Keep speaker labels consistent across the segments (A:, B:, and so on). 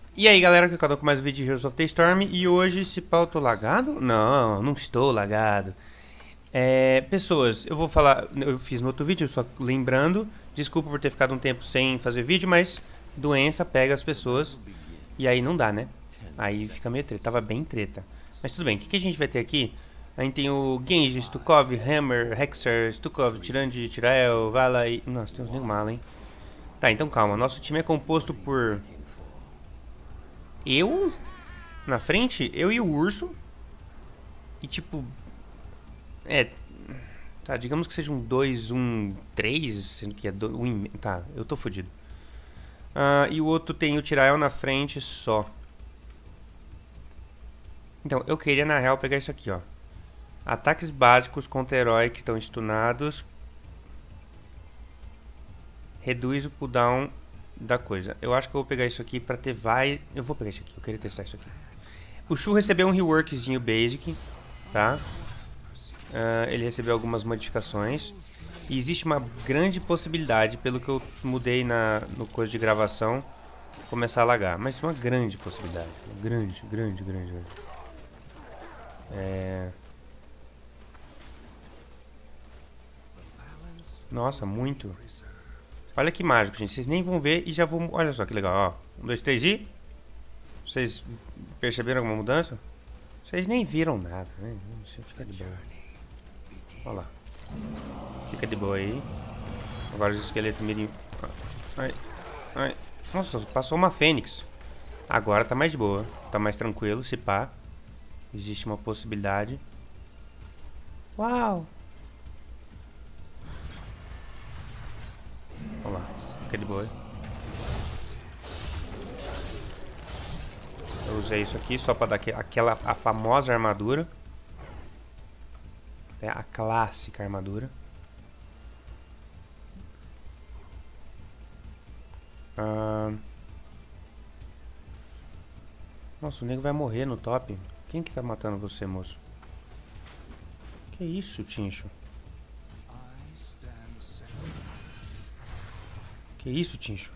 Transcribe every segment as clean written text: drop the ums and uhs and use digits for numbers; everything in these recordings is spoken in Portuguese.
A: E aí galera, que eu com mais um vídeo de Heroes of the Storm. E hoje, se pau, eu tô lagado? Não, não estou lagado. Pessoas, eu vou falar, eu fiz no outro vídeo, só lembrando. Desculpa por ter ficado um tempo sem fazer vídeo, mas doença pega as pessoas. E aí não dá, né? Aí fica meio treta, tava bem treta. Mas tudo bem, o que a gente vai ter aqui? A gente tem o Genji, Stukov, Hammer, Hexer, Stukov, Tirande, Tirael, Vala e... Nossa, tem uns nego mala, hein? Tá, então calma, nosso time é composto por... Eu, na frente, eu e o urso. E tipo... É... Tá, digamos que seja um 2, um 3, sendo que é 1. Tá, eu tô fodido. E o outro tem o Tirael na frente só. Então, eu queria na real pegar isso aqui, ó. Ataques básicos contra herói que estão stunados. Reduz o cooldown da coisa. Eu acho que eu vou pegar isso aqui pra ter vai... Eu vou pegar isso aqui, eu queria testar isso aqui. O Shu recebeu um reworkzinho basic, tá? Ele recebeu algumas modificações. E existe uma grande possibilidade, pelo que eu mudei no coisa de gravação, começar a lagar. Mas uma grande possibilidade. Grande. Nossa, muito. Olha que mágico, gente. Vocês nem vão ver e já vão... Olha só que legal, ó. 1, 2, 3 e... Vocês perceberam alguma mudança? Vocês nem viram nada, né? Você fica de boa. Olha lá. Fica de boa aí. Agora os esqueletos mirim... Ai. Nossa, passou uma fênix. Agora tá mais de boa. Tá mais tranquilo, se pá. Existe uma possibilidade. Uau! Olha lá. Fica de boa. Eu usei isso aqui só pra dar a famosa armadura. É a clássica armadura. Nossa, o nego vai morrer no top. Quem que tá matando você, moço? Que isso, Tincho? Que isso, Tincho?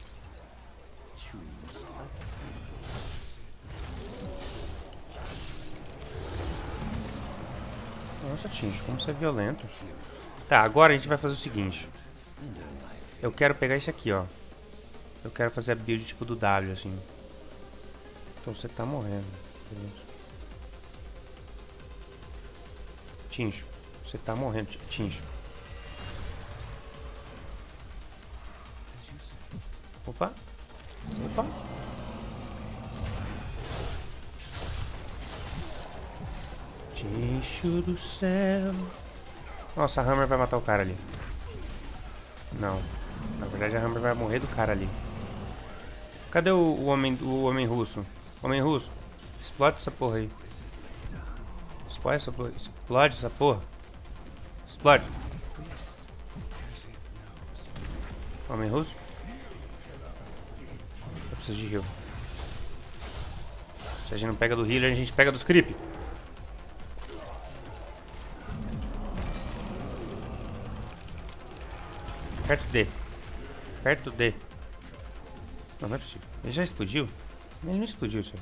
A: Nossa, Tincho, como você é violento. Tá, agora a gente vai fazer o seguinte. Eu quero pegar esse aqui, ó. Eu quero fazer a build tipo do W, assim. Então você tá morrendo. Tincho, você tá morrendo, Tincho. Opa. Tincho do céu. Nossa, a Hammer vai matar o cara ali. Não. Na verdade, a Hammer vai morrer do cara ali. Cadê o homem russo? Homem russo, explode essa porra aí. Explode essa porra. Explode essa porra. Explode. Homem russo. Eu preciso de heal. Se a gente não pega do healer, a gente pega dos creep. Perto D. Não é possível. Ele já explodiu? Ele não explodiu isso aí.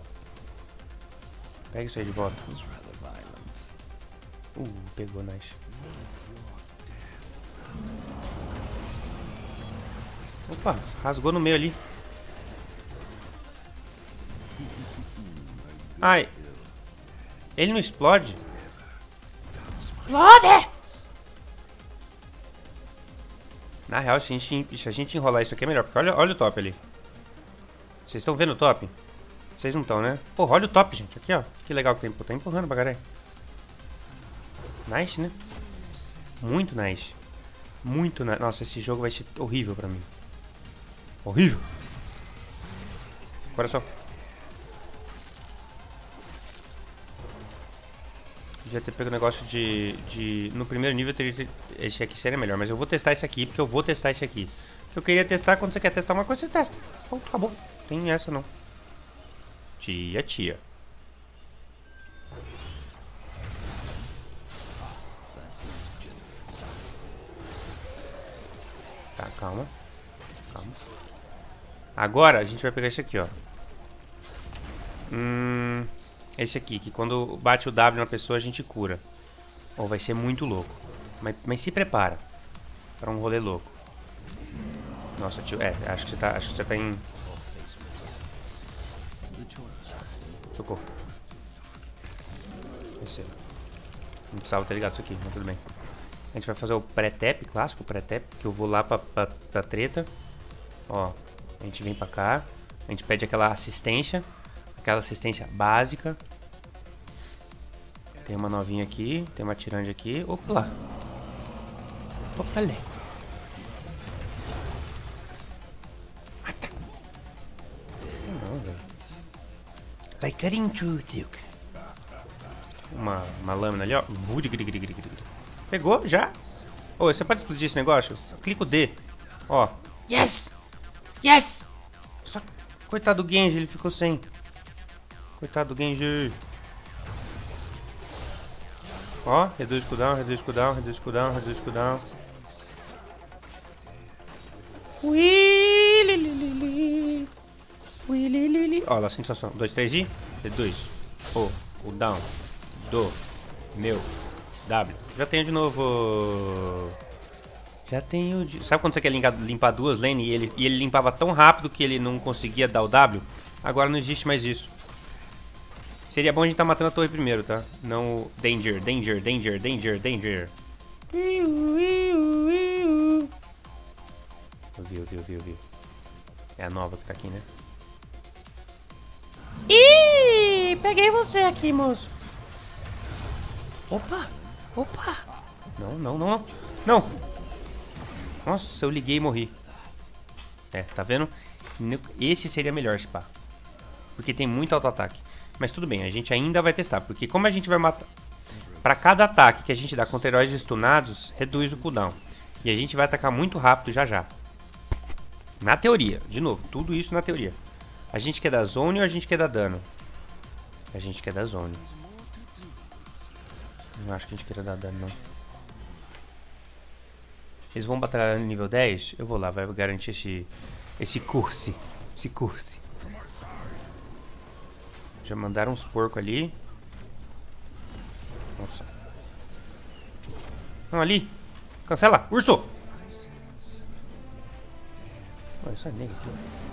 A: Pega isso aí de volta. Pegou, nice. Opa, rasgou no meio ali. Ai. Ele não explode? Explode! Na real, se a gente enrolar isso aqui é melhor. Porque olha o top ali. Vocês estão vendo o top? Vocês não estão, né? Porra, olha o top, gente. Aqui, ó. Que legal que tem. Pô, tá empurrando pra caralho. Nice, né? Muito nice. Muito nice. Nossa, esse jogo vai ser horrível pra mim. Horrível. Olha só. Devia ter pego o negócio de... No primeiro nível, esse aqui seria melhor. Mas eu vou testar esse aqui, porque eu vou testar esse aqui. Eu queria testar, quando você quer testar uma coisa, você testa. Pronto, acabou. Tem essa, não. Tia. Tá, calma. Agora a gente vai pegar esse aqui, ó. Esse aqui, que quando bate o W na pessoa a gente cura. Ou vai ser muito louco. Mas se prepara pra um rolê louco. Nossa, tio, acho que você tá em... Socorro. Esse. Não precisava ter ligado isso aqui, mas tudo bem. A gente vai fazer o pré-tap, clássico pré-tap, que eu vou lá pra treta. Ó, a gente vem pra cá. A gente pede aquela assistência básica. Tem uma novinha aqui, tem uma tirante aqui. Opa! Opa, ali. Mata! Não, velho. Like cutting through silk. Uma lâmina ali, ó. Pegou, já? Ô, você pode explodir esse negócio? Clica o D. Ó. Yes! Yes! Só... Coitado do Genji, ele ficou sem. Coitado do Genji. Ó, reduz cooldown, reduz cooldown, reduz cooldown, reduz cooldown. Ó, lá, sensação. 2, 3 e reduz. O cooldown do meu W. Já tenho de novo. Já tenho de... Sabe quando você quer limpar duas lanes e ele limpava tão rápido que ele não conseguia dar o W? Agora não existe mais isso. Seria bom a gente tá matando a torre primeiro, tá? Não o danger, danger, danger, danger, danger. Eu vi. É a nova que tá aqui, né? Ih, peguei você aqui, moço. Opa, opa. Não. Nossa, eu liguei e morri. Tá vendo? Esse seria melhor, pá. Porque tem muito auto-ataque. Mas tudo bem, a gente ainda vai testar. Porque como a gente vai matar... Pra cada ataque que a gente dá contra heróis stunados, reduz o cooldown. E a gente vai atacar muito rápido já. Na teoria, de novo, tudo isso na teoria. A gente quer dar zone ou a gente quer dar dano? A gente quer dar zone. Não acho que a gente queira dar dano, não. Eles vão batalhar no nível 10? Eu vou lá, vai garantir esse curse. Esse curse. Já mandaram uns porcos ali. Nossa. Não, ali. Cancela, urso! Olha essa nega aqui.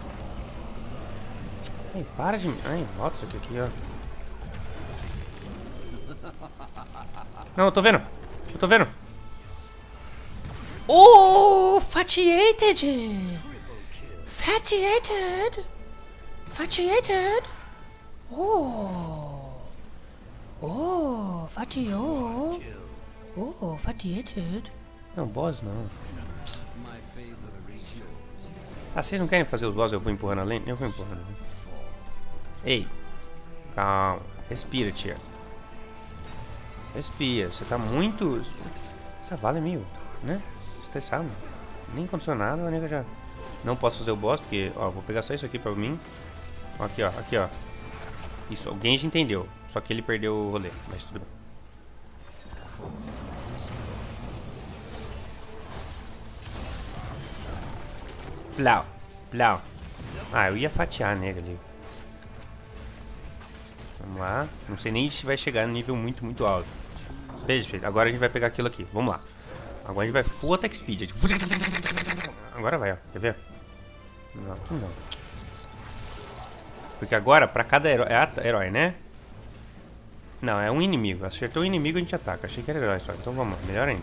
A: Ai, para de... Ai, bota isso aqui, ó. Não, eu tô vendo. Oh, fatiated. Oh, fatiou. Oh, fatiated. Não, boss não. Ah, vocês não querem fazer os boss? Eu vou empurrando a lane? Eu vou empurrando. Ei, calma. Respira, tia. Respira. Você tá muito... Essa vala é meio, né? Estressado. Nem aconteceu nada, a nega já... Não posso fazer o boss, porque... Ó, vou pegar só isso aqui pra mim. Aqui, ó. Aqui, ó. Isso, o Genji entendeu. Só que ele perdeu o rolê. Mas tudo bem. Plau. Plau. Ah, eu ia fatiar a nega ali. Vamos lá. Não sei nem se vai chegar no nível muito alto. Perfeito. Agora a gente vai pegar aquilo aqui. Vamos lá. Agora a gente vai full attack speed. Agora vai, ó. Quer ver? Não, aqui não. Porque agora, pra cada herói... É herói, né? Não, é um inimigo. Acertou o inimigo, a gente ataca. Achei que era herói só. Então vamos lá. Melhor ainda.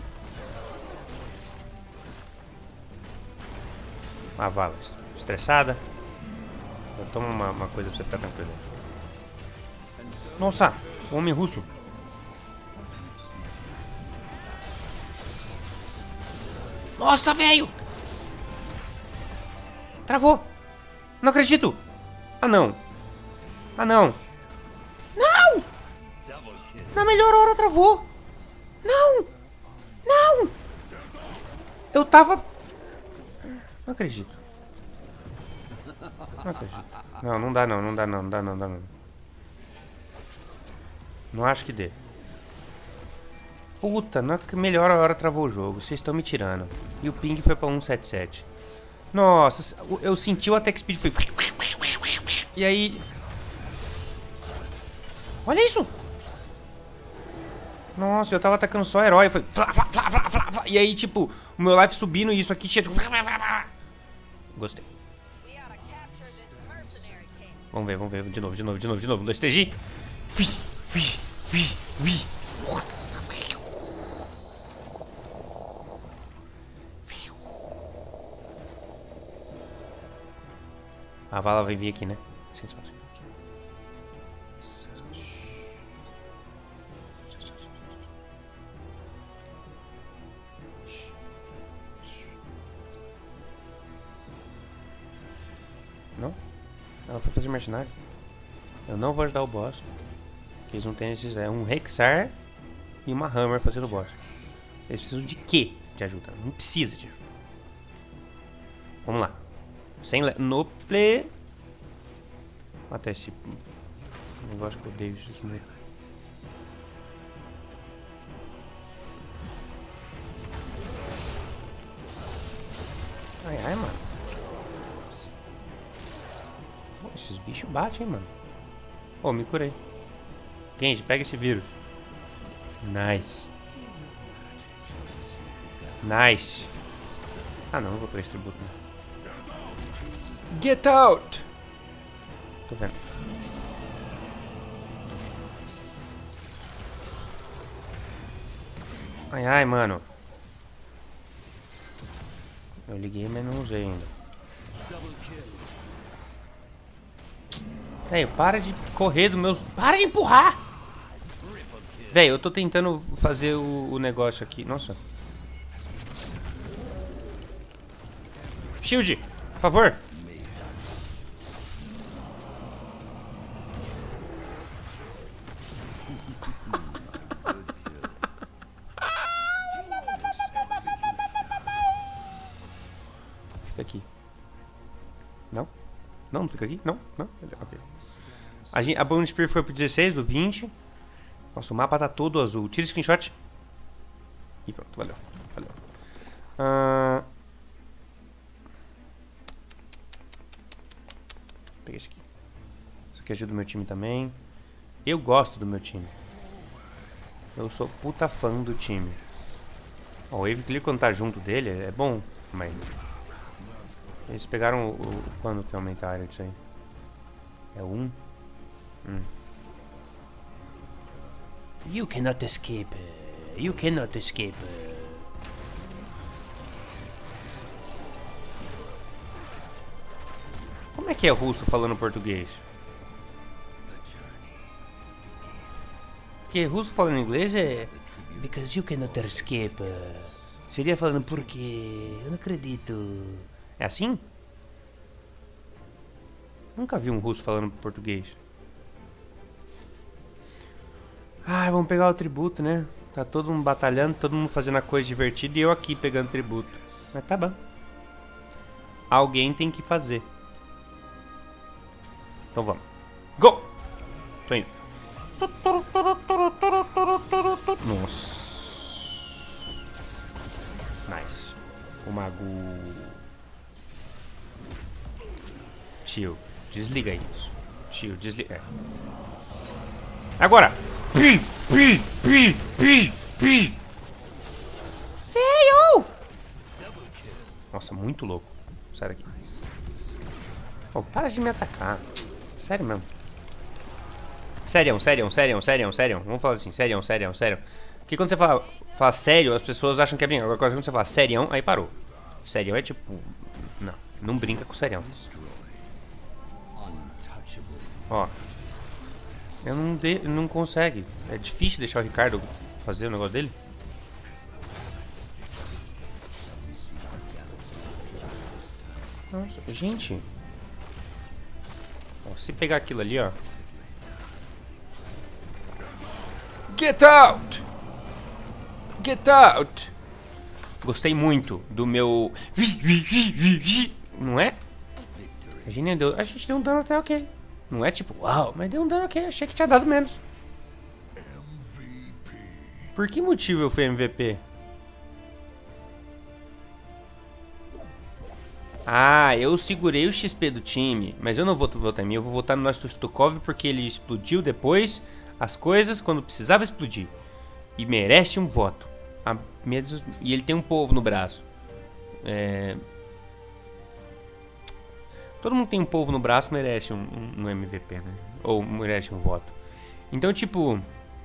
A: A vala. Estressada. Eu tomo uma coisa pra você ficar tranquilo. Nossa! Homem russo. Nossa, velho! Travou! Não acredito! Ah, não! Ah, não! Não! Na melhor hora travou! Não! Não! Eu tava... Não acredito. Não acredito. Não, não dá não, não dá não, não dá não, não dá não. Não acho que dê. Puta, na melhor hora travou o jogo. Vocês estão me tirando. E o ping foi pra 177. Nossa, eu senti o attack speed. Foi... E aí... Olha isso! Nossa, eu tava atacando só herói. Foi... E aí, tipo, o meu life subindo e isso aqui tinha... Gostei. Vamos ver. De novo. 1, 2, 3, G. Nossa, velho. A vala vai vir aqui, né? Não? Ela foi fazer mercenário. Eu não vou ajudar o boss. Porque eles não têm esses... É um Rexar e uma Hammer fazendo o boss. Eles precisam de quê de ajuda? Não precisa de ajuda. Vamos lá. Sem Nople. Até esse negócio que eu odeio isso. Ai, mano. Pô, esses bichos batem, hein, mano. Oh, me curei. Genji, pega esse vírus. Nice. Nice. Ah, não vou pegar esse tributo. Não. Get out! Tô vendo. Ai, mano. Eu liguei, mas não usei ainda. Velho, para de correr dos meus... Para de empurrar! Velho, eu tô tentando fazer o negócio aqui. Nossa. Shield, por favor. Fica aqui. Não? Não fica aqui? Não? Ok. A Bone Spear foi pro 16, do 20. Nossa, o mapa tá todo azul. Tira screenshot. E pronto, valeu. Peguei esse aqui. Isso aqui ajuda o meu time também. Eu gosto do meu time. Eu sou puta fã do time. Ó, o Wave Clear quando tá junto dele é bom, mas... Eles pegaram o... Quando que aumenta a área disso aí? É 1? You cannot escape. You cannot escape. Como é que é o russo falando português? Porque russo falando inglês é... Because you cannot escape. Seria falando porque... Eu não acredito. É assim? Nunca vi um russo falando português. Ah, vamos pegar o tributo, né? Tá todo mundo batalhando, todo mundo fazendo a coisa divertida e eu aqui pegando tributo. Mas tá bom. Alguém tem que fazer. Então vamos. Go! Tô indo. Nossa. Nice. O mago... Tio, desliga isso. Tio, desliga. Agora! Feio! Nossa, muito louco. Sai daqui. Oh, para de me atacar. Sério mesmo. Sério. Vamos falar assim, sério. Porque quando você fala sério, as pessoas acham que é brincadeira. Agora quando você fala sério, aí parou. Sério é tipo... Não brinca com sério. Ó. Não consegue. É difícil deixar o Ricardo fazer o negócio dele. Nossa, gente. Ó, se pegar aquilo ali, ó. Get out! Get out! Gostei muito do meu... Não é? A gente deu um dano até ok. Não é tipo, uau, mas deu um dano ok. Achei que tinha dado menos. Por que motivo eu fui MVP? Ah, eu segurei o XP do time. Mas eu não vou votar em mim. Eu vou votar no nosso Stukov porque ele explodiu depois. as coisas quando precisava explodir. E merece um voto. E ele tem um polvo no braço. Todo mundo tem um polvo no braço, merece um MVP, né? Ou merece um voto. Então, tipo,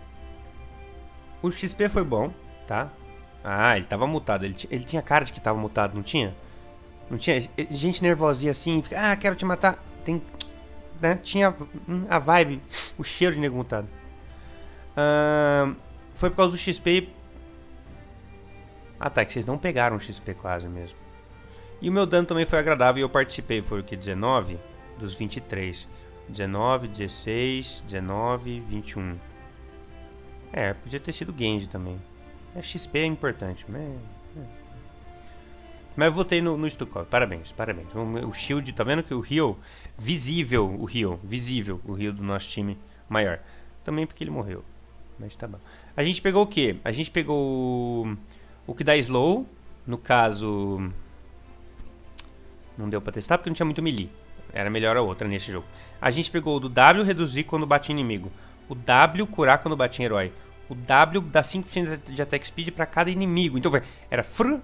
A: o XP foi bom, tá? Ah, ele tava mutado. Ele tinha cara de que tava mutado, não tinha? Não tinha? Gente nervosinha assim, fica, quero te matar. Tem, né? Tinha a vibe, o cheiro de nego mutado. Foi por causa do XP. Ah, tá, que vocês não pegaram o XP quase mesmo. E o meu dano também foi agradável e eu participei. Foi o que? 19 dos 23. 19, 16, 19, 21. Podia ter sido Genji também. XP é importante, mas eu votei no Stukov. Parabéns, parabéns. O Shield, tá vendo que o heal, visível o heal do nosso time maior. Também porque ele morreu. Mas tá bom. A gente pegou o quê? A gente pegou o que dá slow. No caso, não deu pra testar porque não tinha muito melee. Era melhor a outra nesse jogo. A gente pegou o do W, reduzir quando bate inimigo. O W, curar quando bate em herói. O W dá 5% de attack speed pra cada inimigo. Então era fru.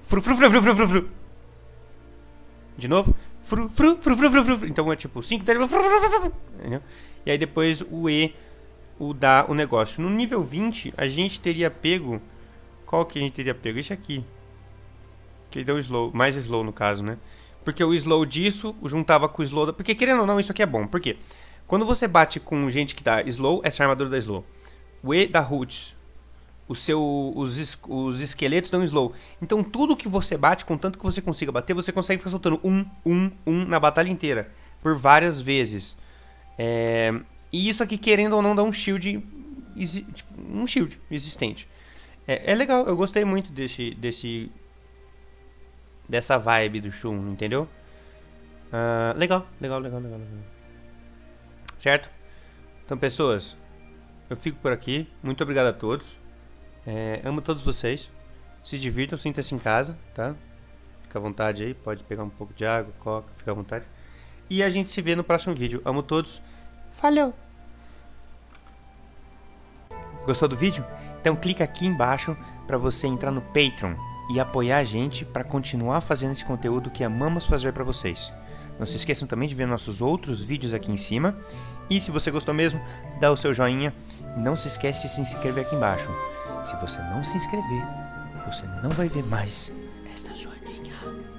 A: De novo. Fru. Então é tipo 5, entendeu? E aí depois o E, dá o negócio. No nível 20, a gente teria pego... Qual que a gente teria pego? Esse aqui. Que deu slow, mais slow no caso, né? Porque o slow disso juntava com o slow... Porque querendo ou não, isso aqui é bom. Por quê? Quando você bate com gente que dá slow, essa armadura dá slow. O E dá roots. Os esqueletos dão slow. Então tudo que você bate, contanto que você consiga bater, você consegue ficar soltando na batalha inteira. Por várias vezes. E isso aqui, querendo ou não, dá um shield. Um shield existente. É legal, eu gostei muito dessa vibe do Shun, entendeu? Legal. Certo? Então, pessoas, eu fico por aqui. Muito obrigado a todos. Amo todos vocês. Se divirtam, sinta-se em casa, tá? Fica à vontade aí, pode pegar um pouco de água, coca, fica à vontade. E a gente se vê no próximo vídeo. Amo todos. Falou! Gostou do vídeo? Então clica aqui embaixo para você entrar no Patreon e apoiar a gente para continuar fazendo esse conteúdo que amamos fazer para vocês. Não se esqueçam também de ver nossos outros vídeos aqui em cima. E se você gostou mesmo, dá o seu joinha. E não se esquece de se inscrever aqui embaixo. Se você não se inscrever, você não vai ver mais esta joaninha.